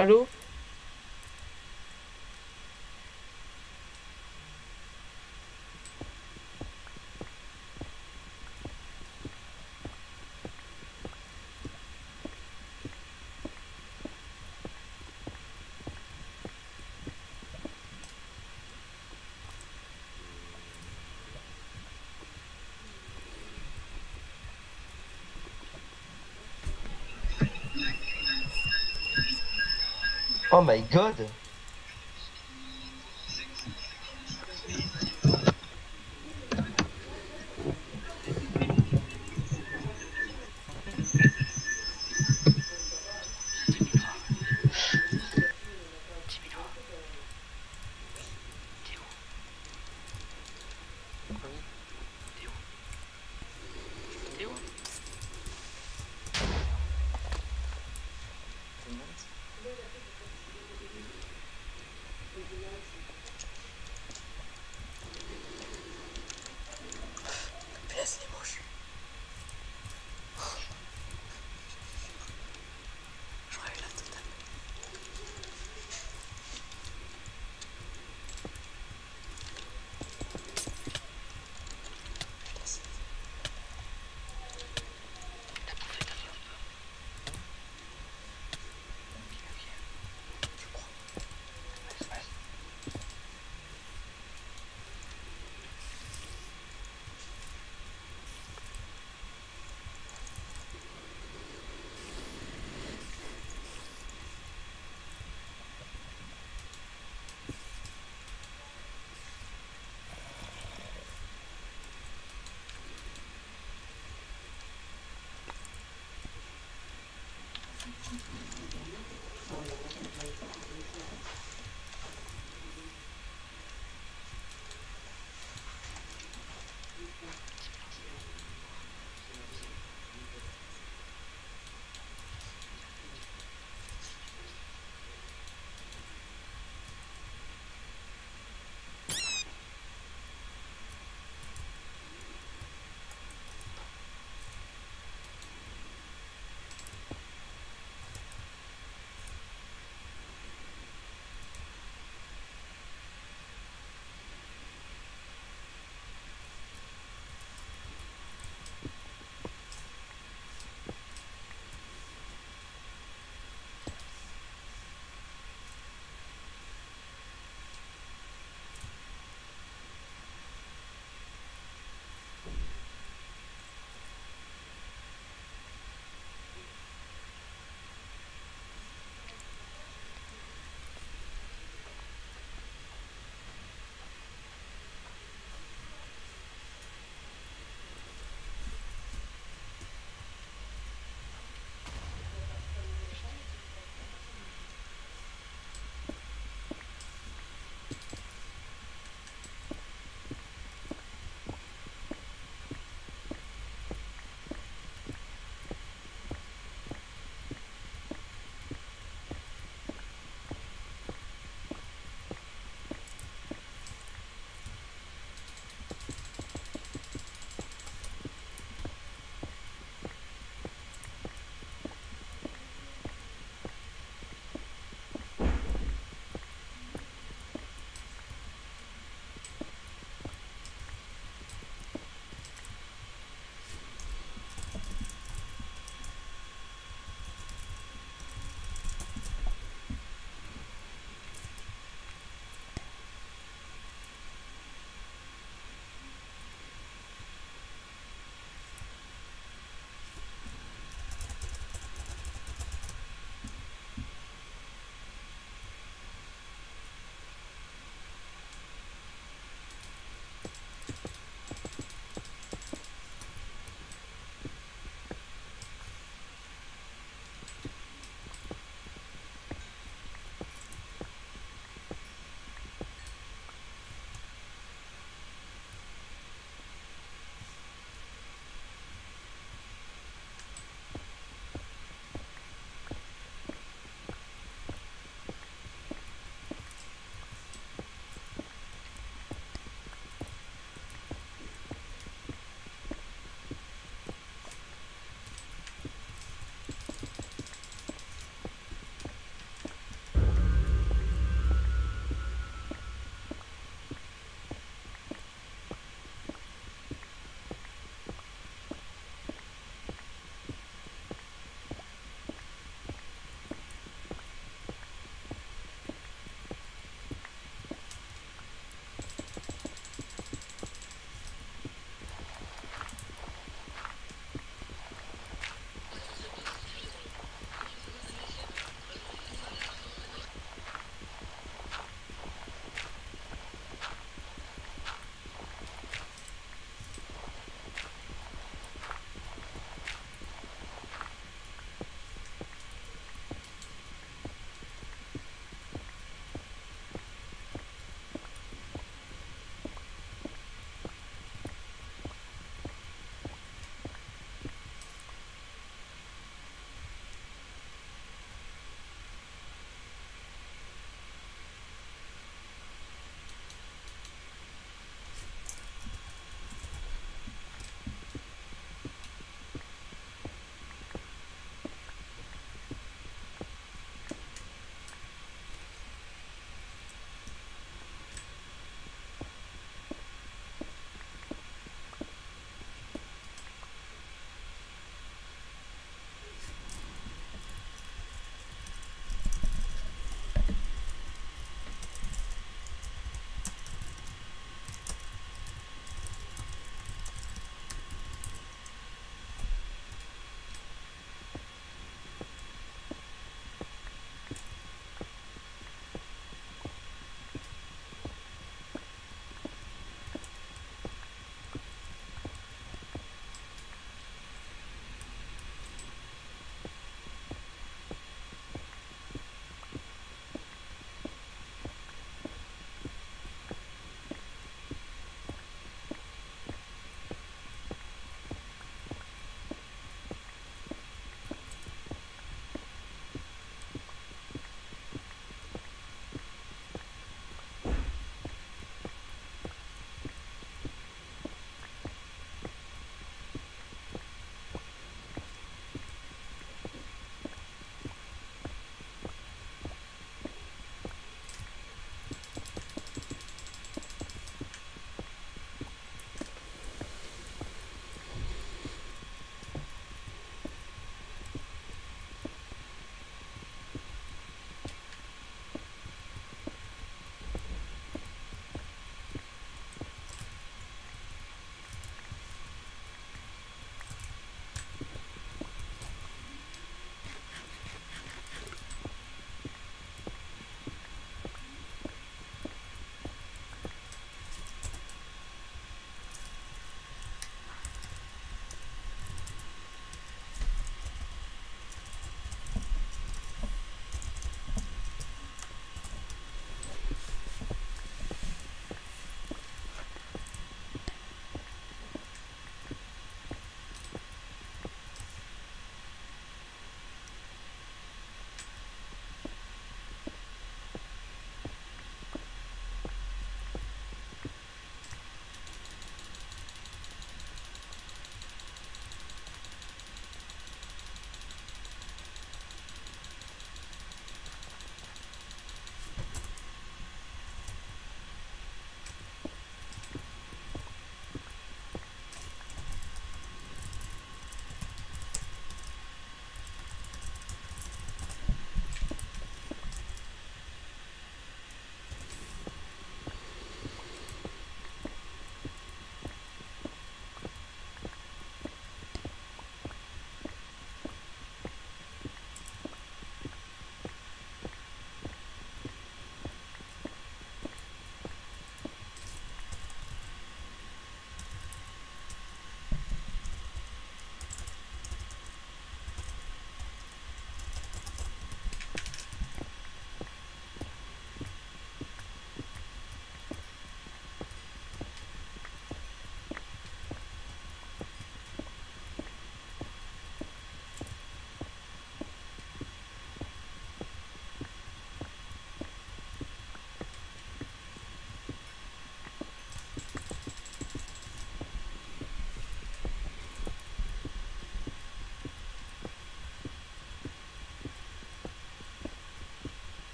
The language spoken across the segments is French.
Allô? Oh my god! Dis-moi, t'es où? T'es où? T'es où? PS, il est moche. Je crois qu'il a total. Putain, c'est... T'as bouffé ta pomme? Ok. Je crois. Vas-y.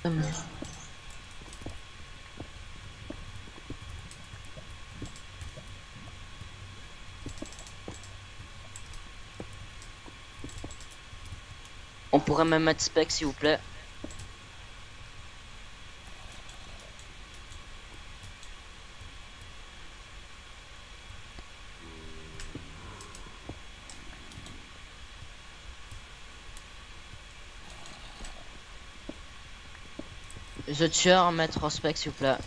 On pourrait même mettre spec s'il vous plaît. The tueur, mettre spec s'il vous plaît.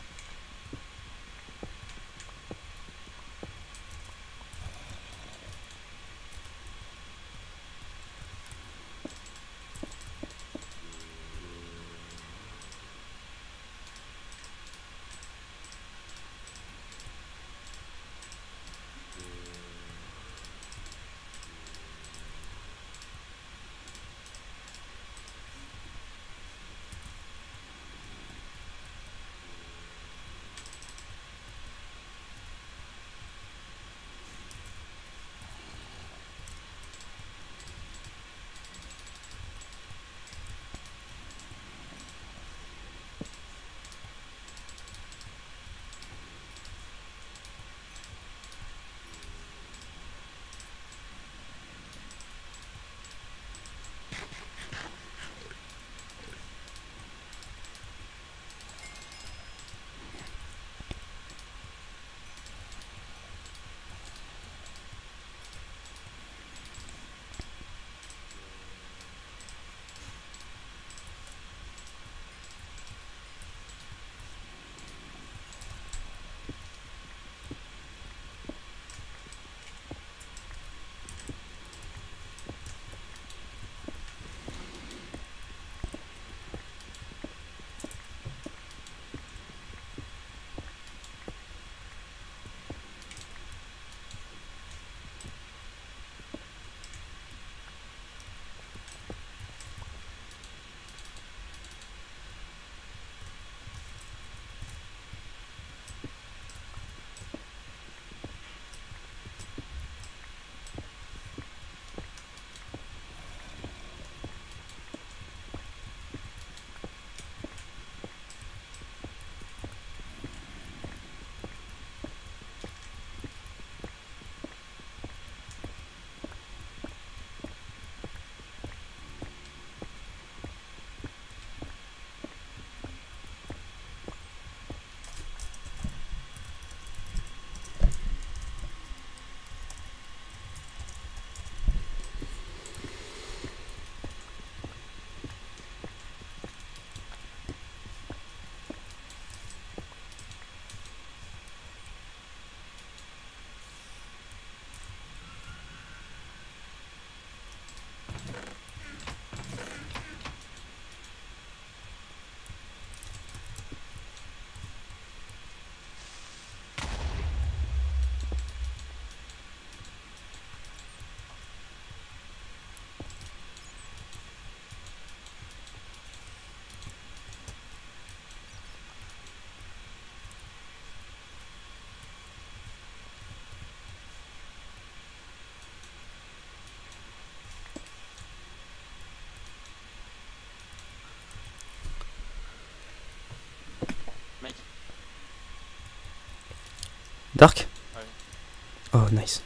Dark? Ouais. Oh, nice.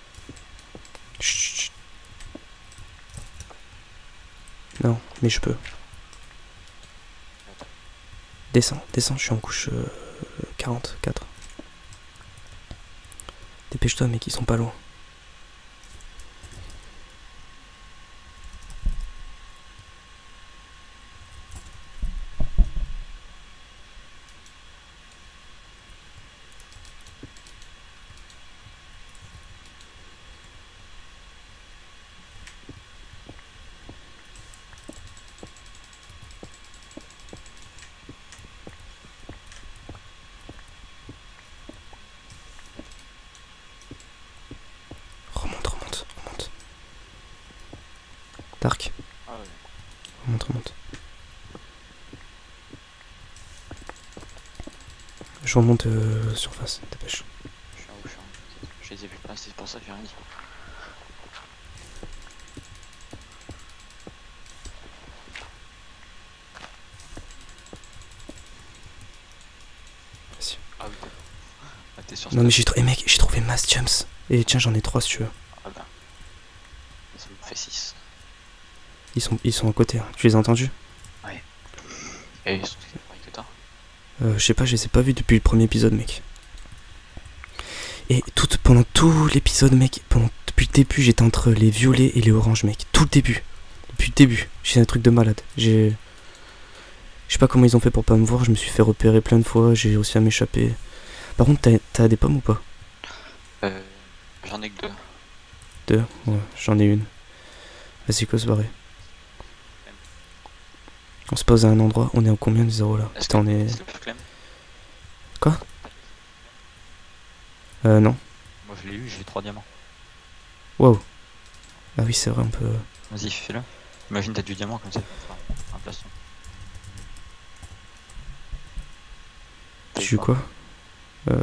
Chut, chut, chut. Non, mais je peux. Descends, descends, je suis en couche 44. Dépêche-toi, mec, ils sont pas loin. Remonte, remonte, remonte. Dark, Ah ouais. remonte, remonte. Je remonte surface, dépêche. Je suis en haut, je suis en haut. Je les ai vus passer, c'est pour ça que j'ai rien dit. sur Non mais j'ai trouvé, mec, j'ai trouvé mass jumps. Et tiens, j'en ai 3 si tu veux. Ah bah. Ça me fait 6. Ils sont à côté, hein. Tu les as entendus? Et ils sont pareils que toi. Je sais pas, je les ai pas vus depuis le premier épisode, mec. Et pendant tout l'épisode, mec, depuis le début, j'étais entre les violets et les oranges, mec. Tout le début. Depuis le début. J'ai un truc de malade. Je sais pas comment ils ont fait pour pas me voir. Je me suis fait repérer plein de fois. J'ai réussi à m'échapper. Par contre, t'as des pommes ou pas? J'en ai que 2. 2? Ouais, j'en ai une. Vas-y, quoi se barrer. On se pose à un endroit. On est en combien de zéros là? Putain, on est. Quoi? Non. Moi je l'ai eu, j'ai 3 diamants. Wow. Ah oui, c'est vrai, on peut. Vas-y, fais-le. Imagine t'as du diamant comme ça, un plastron. J'ai eu quoi? Je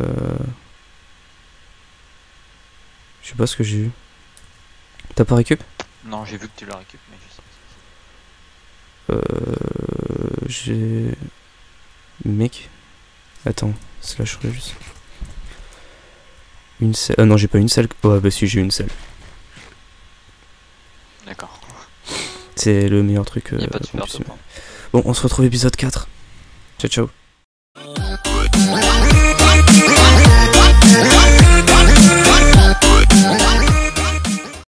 sais pas ce que j'ai eu. T'as pas récup? Non, j'ai vu que tu l'as récup, mais je sais pas. J'ai... Mec. Attends, slash juste. Une selle. Ah non, j'ai pas une selle. Ouais, bah si, j'ai une selle. D'accord. C'est le meilleur truc. Y'a pas de qu'on super puisse top, mettre. hein. Bon, on se retrouve épisode 4. Ciao, ciao.